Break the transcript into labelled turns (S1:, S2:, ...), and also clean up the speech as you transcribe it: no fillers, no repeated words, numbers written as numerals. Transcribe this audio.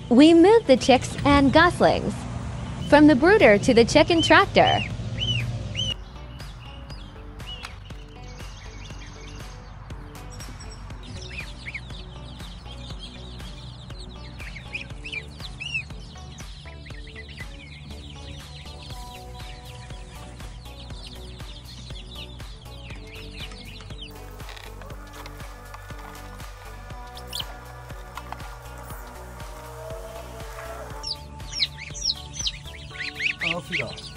S1: We moved the chicks and goslings from the brooder to the chicken tractor.
S2: Off you go.